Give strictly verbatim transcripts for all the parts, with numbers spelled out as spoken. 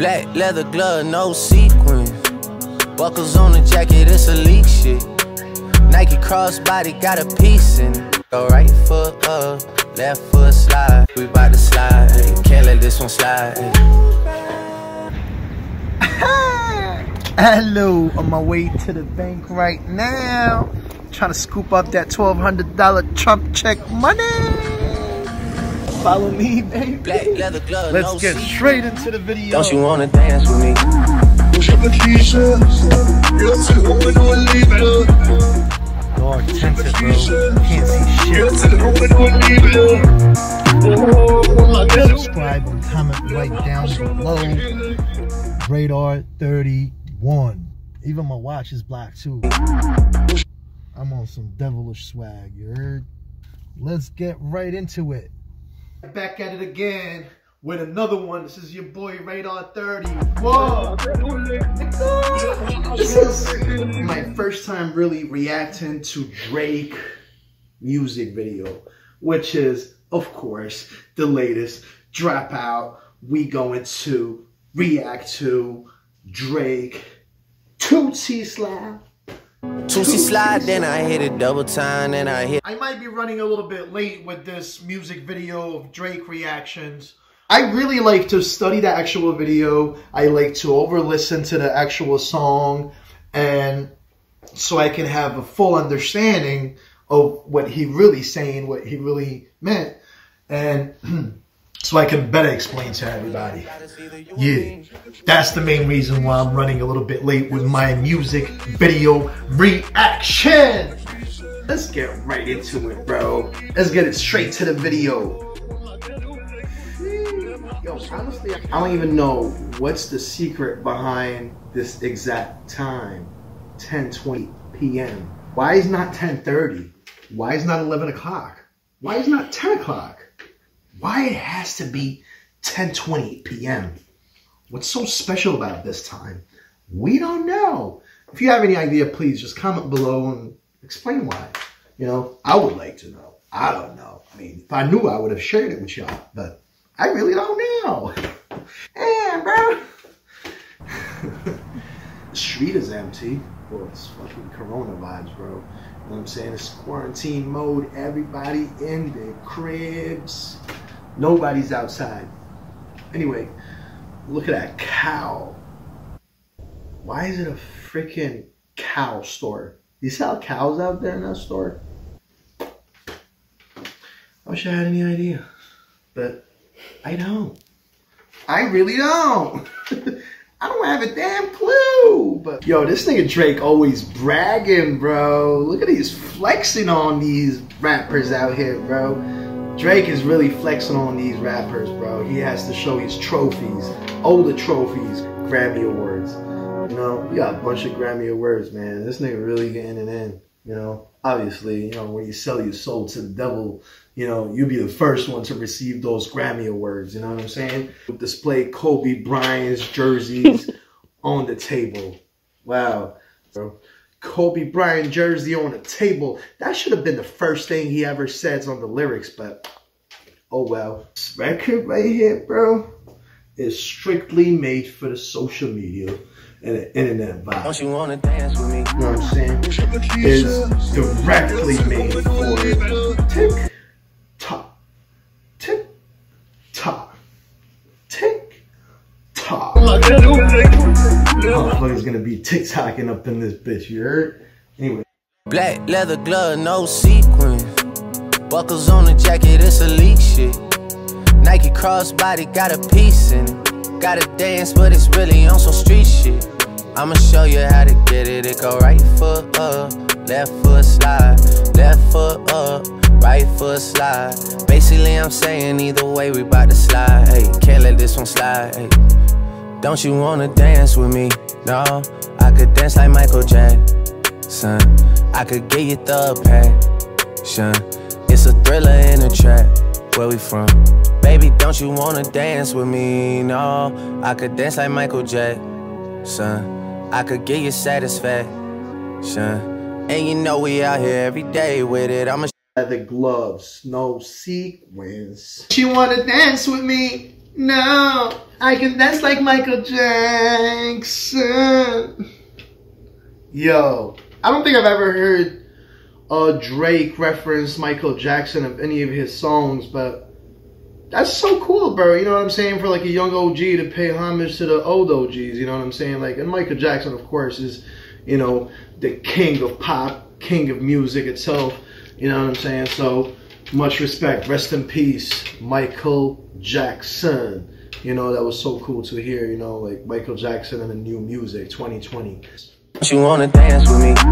Black leather glove, no sequins. Buckles on the jacket, it's elite shit. Nike crossbody got a piece in it. Go right foot up, left foot slide. We bout to slide, ay. Can't let this one slide. Hello, on my way to the bank right now. Trying to scoop up that twelve hundred dollar Trump check money. Follow me, baby. Black leather glove, Let's no get sequins. straight into the video. Don't you wanna dance with me? Dark tinted, bro. Can't see shit. Subscribe and comment right down below. Radar thirty-one. Even my watch is black too. I'm on some devilish swag, you heard? Let's get right into it. Back at it again with another one. This is your boy Radar thirty. Whoa! This is my first time really reacting to Drake music video, which is, of course, the latest Dropout. We going to react to Drake Toosie slap. Toosie slide, then I hit it double time, then I hit. I might be running a little bit late with this music video of Drake reactions. I really like to study the actual video. I like to over listen to the actual song, and so I can have a full understanding of what he really saying, what he really meant, and so I can better explain to everybody. Yeah, that's the main reason why I'm running a little bit late with my music video reaction. Let's get right into it, bro. Let's get it straight to the video. Yo, honestly, I don't even know what's the secret behind this exact time, ten twenty p m Why is not ten thirty? Why is not eleven o'clock? Why is not ten o'clock? Why it has to be ten twenty p m What's so special about this time? We don't know. If you have any idea, please just comment below and explain why. You know, I would like to know. I don't know. I mean, if I knew, I would have shared it with y'all, but I really don't know. Damn, bro. The street is empty. Well, it's fucking Corona vibes, bro. You know what I'm saying? It's quarantine mode. Everybody in their cribs. Nobody's outside. Anyway, look at that cow. Why is it a freaking cow store? You sell cows out there in that store? I wish I had any idea, but I don't. I really don't. I don't have a damn clue. But yo, this nigga Drake always bragging, bro. Look at he's flexing on these rappers out here, bro. Drake is really flexing on these rappers, bro. He has to show his trophies, older trophies, Grammy Awards. You know, you got a bunch of Grammy Awards, man. This nigga really getting it in, you know. Obviously, you know, when you sell your soul to the devil, you know, you'll be the first one to receive those Grammy Awards, you know what I'm saying? Display Kobe Bryant's jerseys on the table. Wow, bro. Kobe Bryant jersey on the table. That should have been the first thing he ever says on the lyrics, but oh well. This record right here, bro, is strictly made for the social media and the internet vibe. Don't you wanna dance with me? You know what I'm saying? It's directly made for tick tock, tick tock, tick tock. Motherfucker's gonna be tick-tocking up in this bitch, you heard? Anyway. Black leather glove, no sequins. Buckles on the jacket, it's elite shit. Nike crossbody got a piece in it. Gotta dance, but it's really on some street shit. I'ma show you how to get it. It go right foot up, left foot slide, left foot up, right foot slide. Basically, I'm saying either way, we bout to slide. Hey, can't let this one slide. Hey. Don't you wanna dance with me? No, I could dance like Michael Jackson. I could get you the passion. It's a thriller in a trap. Where we from? Baby, don't you wanna dance with me? No, I could dance like Michael Jackson. I could get you satisfaction. And you know we out here every day with it. I'ma the gloves, no sequins. She wanna dance with me? No, I can dance like Michael Jackson. Yo, I don't think I've ever heard uh, Drake reference Michael Jackson of any of his songs, but that's so cool, bro. You know what I'm saying? For like a young O G to pay homage to the old O Gs, you know what I'm saying? Like, and Michael Jackson, of course, is, you know, the king of pop, king of music itself. You know what I'm saying? So, much respect. Rest in peace, Michael Jackson. You know, that was so cool to hear, you know, like Michael Jackson and the new music, twenty twenty. You wanna dance with me?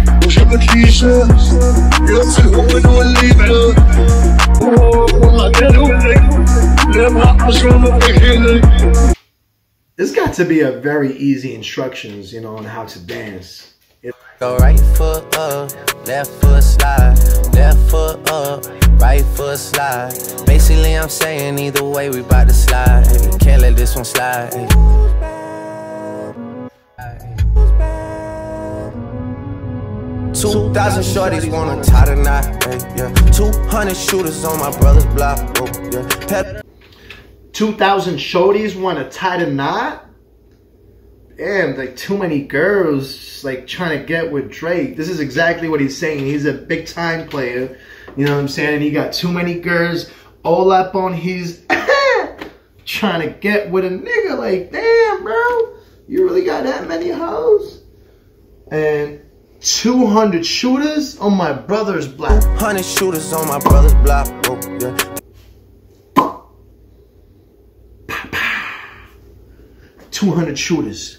There's got to be a very easy instructions, you know, on how to dance. Go right foot up, left foot slide, left foot up, right foot slide. Basically, I'm saying either way we bout to slide. Can't let this one slide. Two thousand shorties wanna tie the knot, yeah. Two hundred shooters on my brother's block, oh, yeah. Pep Two thousand shorties wanna tie the knot? Damn, like too many girls like trying to get with Drake. This is exactly what he's saying. He's a big time player, you know what I'm saying? And he got too many girls all up on his trying to get with a nigga. Like, damn, bro, you really got that many hoes? And two hundred shooters on my brother's block. two hundred shooters on my brother's block, oh, yeah. two hundred shooters.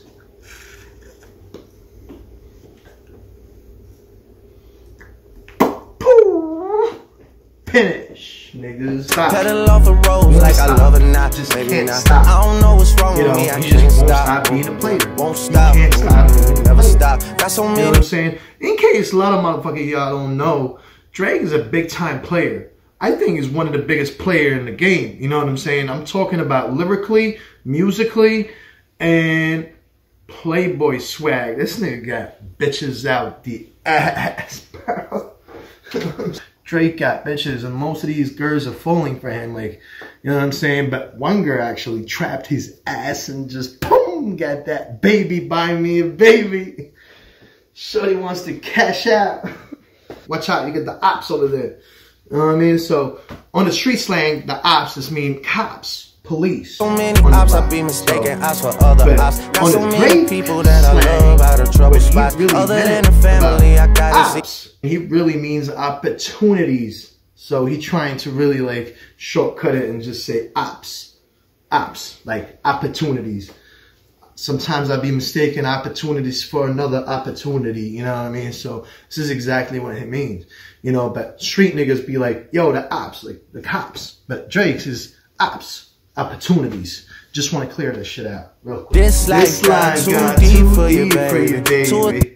Finish, niggas. Stop. Pedal off the road like stop. I love it not. Just Maybe can't not. stop. I don't know what's wrong you with know, me. I you can't just won't stop. stop being a player. Won't stop. You can't stop. Never stop. Got so many. You know what I'm saying? In case a lot of motherfuckers y'all don't know, Drake is a big time player. I think he's one of the biggest players in the game. You know what I'm saying? I'm talking about lyrically, musically, and Playboy swag. This nigga got bitches out the ass, bro. Drake got bitches, and most of these girls are falling for him. Like, you know what I'm saying? But one girl actually trapped his ass and just boom, got that baby, buy me a baby. Shorty wants to cash out. Watch out, you get the ops over there. You know what I mean? So on the street slang, the ops just mean cops, police. So many ops, I be mistaken ops for other ops. Got so many people that I love out of trouble spots. Really Other than the family, I gotta ops. see. He really means opportunities. So he trying to really like shortcut it and just say ops, ops, like opportunities. Sometimes I be mistaken opportunities for another opportunity, you know what I mean? So this is exactly what it means, you know, but street niggas be like, yo, the ops, like the cops. But Drake's is ops, opportunities. Just want to clear this shit out real quick. This life got too deep for you, baby.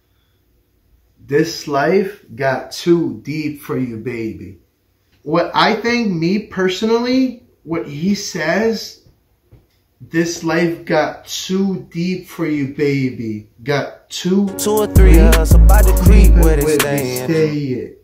This life got too deep for you, baby. What I think, me personally, what he says, this life got too deep for you, baby. Got too two or three of us about to creep with it, stay stay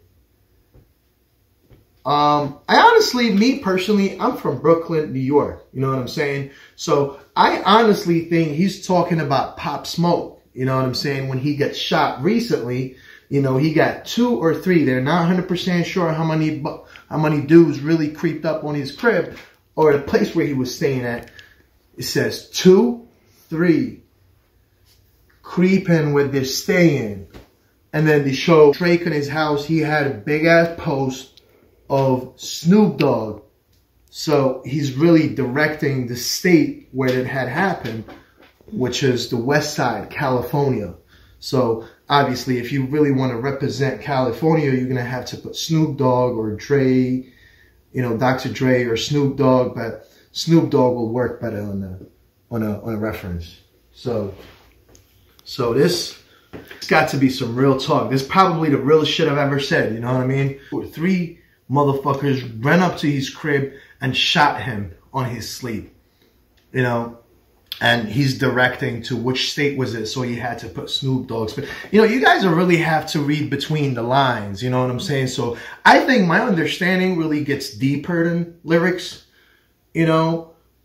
Um, I honestly, me personally, I'm from Brooklyn, New York. You know what I'm saying? So I honestly think he's talking about Pop Smoke. You know what I'm saying? When he got shot recently, you know, he got two or three. They're not one hundred percent sure how many how many dudes really creeped up on his crib or the place where he was staying at. It says two, three, creeping where they're staying. And then they show Drake in his house. He had a big ass post of Snoop Dogg. So he's really directing the state where it had happened, which is the West Side, California. So obviously, if you really want to represent California, you're going to have to put Snoop Dogg or Dre, you know, Doctor Dre or Snoop Dogg, but Snoop Dogg will work better on a, on a, on a reference. So, so this, it's got to be some real talk. This is probably the realest shit I've ever said, you know what I mean? Three motherfuckers ran up to his crib and shot him on his sleep, you know? And he's directing to which state was it, so he had to put Snoop Dogg's. But, you know, you guys really have to read between the lines, you know what I'm saying? So I think my understanding really gets deeper than lyrics, you know?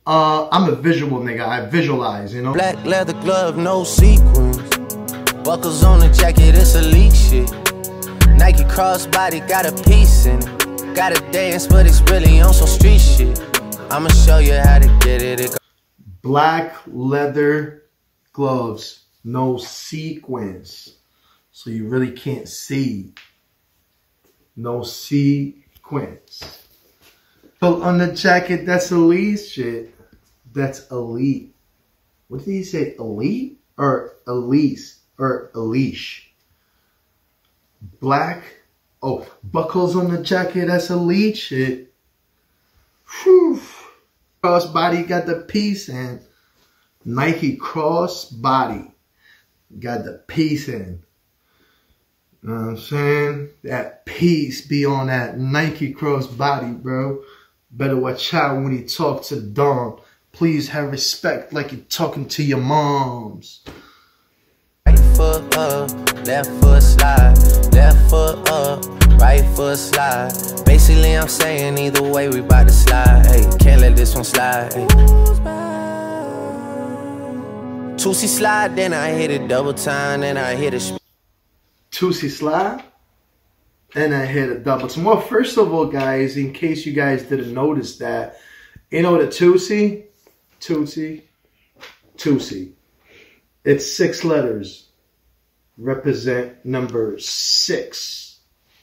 Uh, I'm a visual nigga. I visualize, you know. Black leather glove, no sequins. Buckles on the jacket, it's elite shit. Nike crossbody got a piece in it. Gotta dance, but it's really on some street shit. I'ma show you how to get it. it Black leather gloves, no sequins. So you really can't see. No sequins. So on the jacket, that's elite shit. That's elite. What did he say? Elite? Or elise? Or elish? Black. Oh, buckles on the jacket, that's elite shit. Whew. Crossbody got the piece in. Nike crossbody got the piece in. You know what I'm saying? That piece be on that Nike crossbody, bro. Better watch out when you talk to Dawn. Please have respect like you're talking to your moms. Right foot up, left foot slide. Left foot up, right foot slide. Basically, I'm saying either way we bout to slide. Hey, can't let this one slide. Hey. Toosie slide, then I hit it double time, then I hit it. Toosie slide, and I hit a double time. Well, first of all, guys, in case you guys didn't notice that, you know the Toosie, Toosie, Toosie. It's six letters. Represent number six.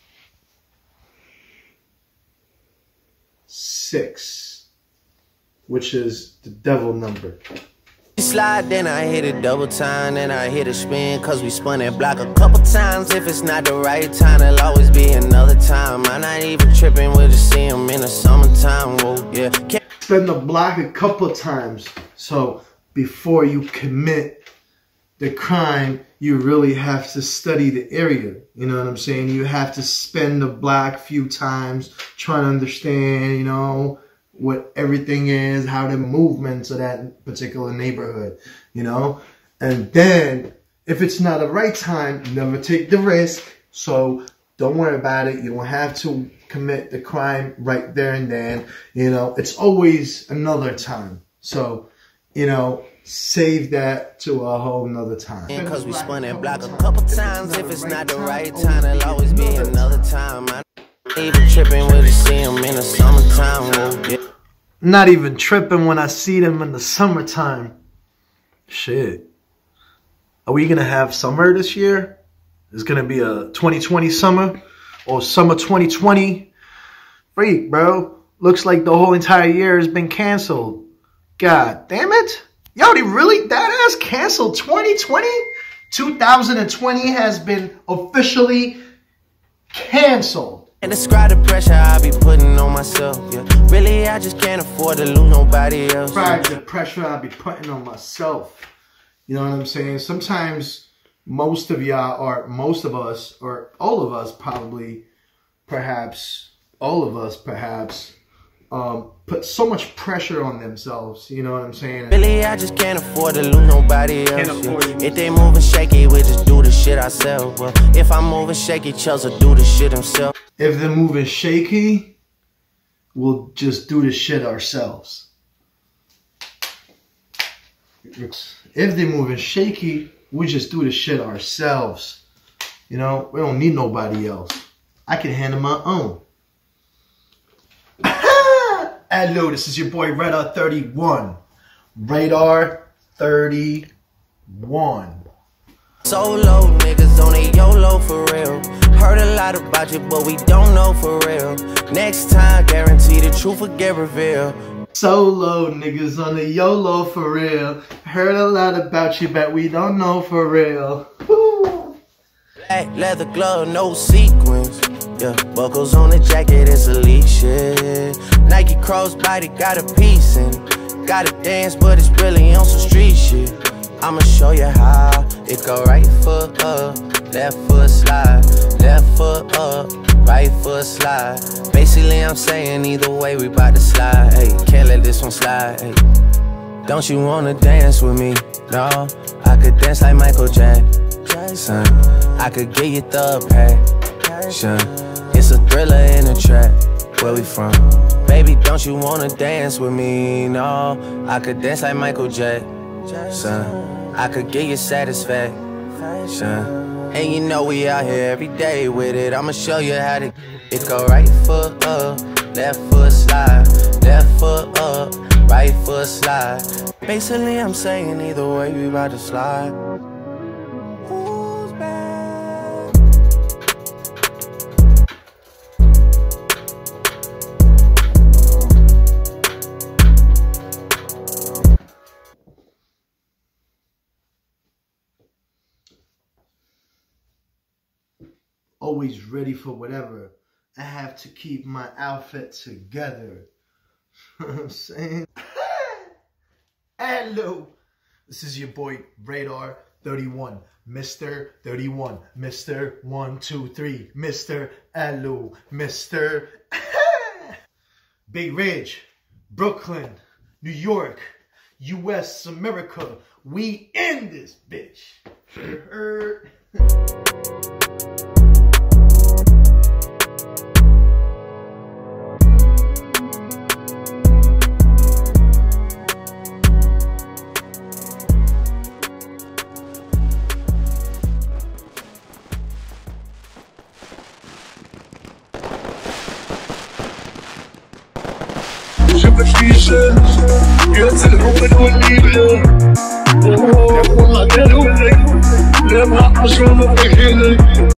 Six. Which is the devil number. Slide, then I hit it double time, then I hit a spin, cause we spun that block a couple times. If it's not the right time, it'll always be another time. I'm not even tripping, we'll just see him in the summertime. Whoa, yeah. Can't spin the block a couple times. So before you commit the crime, you really have to study the area. You know what I'm saying? You have to spin the block a few times, trying to understand, you know, what everything is, how the movements of that particular neighborhood, you know? And then, if it's not the right time, never take the risk. So, don't worry about it. You don't have to commit the crime right there and then. You know, it's always another time. So, you know, save that to a whole nother time. Because we spun that block a couple times. If it's not the right time, it'll always be another time. I even tripping when you see him in the summertime. Whoa, yeah. Not even tripping when I see them in the summertime. Shit. Are we gonna have summer this year? It's gonna be a twenty twenty summer or summer twenty twenty. Freak, bro. Looks like the whole entire year has been canceled. God damn it. Yo, they really that ass canceled twenty twenty? two thousand twenty has been officially canceled. And describe the pressure I be putting on myself, yeah. Really, I just can't afford to lose nobody else. Right, the pressure I be putting on myself. You know what I'm saying? Sometimes most of y'all, or most of us, or all of us probably, perhaps, all of us perhaps, um, put so much pressure on themselves. You know what I'm saying? Really, I just can't afford to lose nobody else. Yeah. If they moving shaky, we just do the shit ourselves. Well, if I'm moving shaky, Chelsea do the shit himself. If they're moving shaky, we'll just do the shit ourselves. If they're moving shaky, we just do the shit ourselves. You know, we don't need nobody else. I can handle my own. Hello, this is your boy Radar thirty-one. Radar thirty-one. Solo niggas on a YOLO for real. Heard a lot about you, but we don't know for real. Next time, guarantee the truth will get revealed. Solo niggas on the YOLO for real. Heard a lot about you, but we don't know for real. Woo. Black leather glove, no sequins. Yeah, buckles on the jacket, it's elite shit. Nike crossbody got a piece in it. Gotta dance, but it's really on some street shit. I'ma show you how. It go right foot up, left foot slide. Left foot up, right foot slide. Basically, I'm saying either way we bout to slide. Hey, can't let this one slide. Hey. Don't you wanna dance with me? No, I could dance like Michael Jackson. I could get you the passion. It's a thriller in a track. where we from? Baby, don't you wanna dance with me? No, I could dance like Michael Jackson. I could get you satisfaction. And you know we out here every day with it. I'ma show you how to. It go right foot up, left foot slide, left foot up, right foot slide. Basically, I'm saying either way we about to slide. Who's back? Always ready for whatever. I have to keep my outfit together. You know what I'm saying? Hello. This is your boy Radar thirty-one. Mister thirty-one. Mister one two three. Mister Hello. Mister Bay Ridge. Brooklyn. New York. U S America. We in this bitch. Jetzt sind wir nur Liebe. Oh, oh, oh, oh, oh, oh, oh, oh, oh, oh, oh, oh, oh, oh, oh, oh, oh, oh, oh, oh,